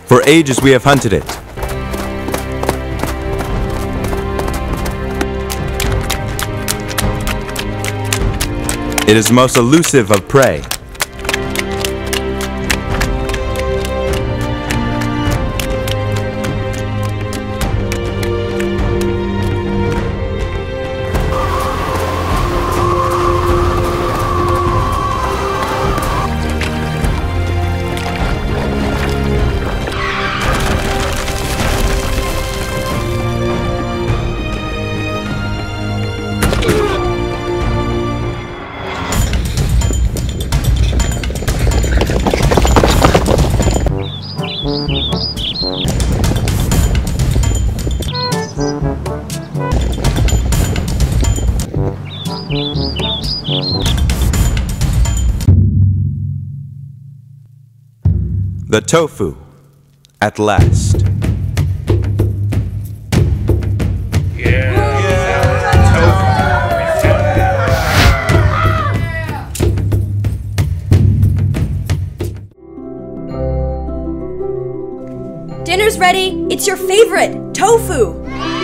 For ages we have hunted it. It is most elusive of prey. The tofu, at last. Dinner's ready. It's your favorite, tofu.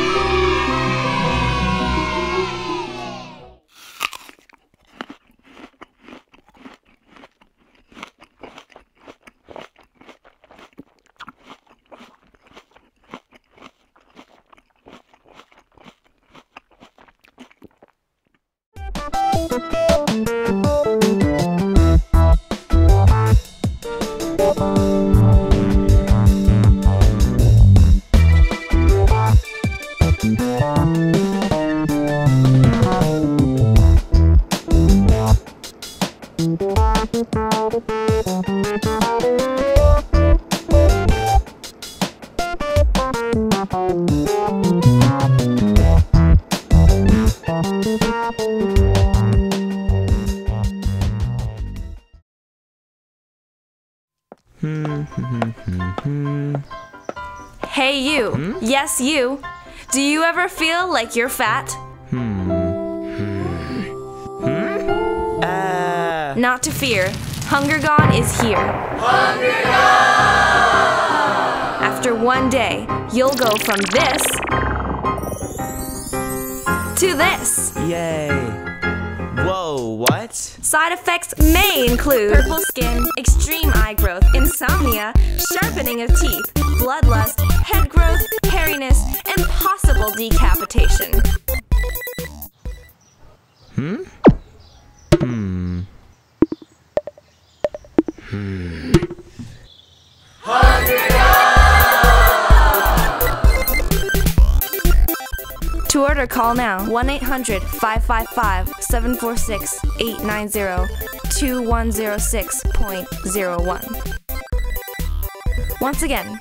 Hey you, yes you. Do you ever feel like you're fat? Not to fear, Hunger Gone is here. Hunger Gone! After one day, you'll go from this to this. Yay! Whoa, what? Side effects may include purple skin, extreme eye growth, insomnia, sharpening of teeth, bloodlust, head growth, hairiness, and possible decapitation. To order, call now 1-800-555-746-890 2106.01. Once again,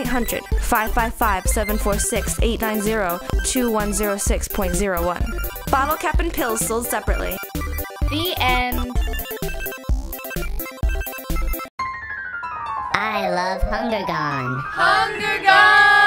1-800-555-746-890 2106.01. Bottle cap and pills sold separately. The end. I love Hunger Gone. Hunger Gone!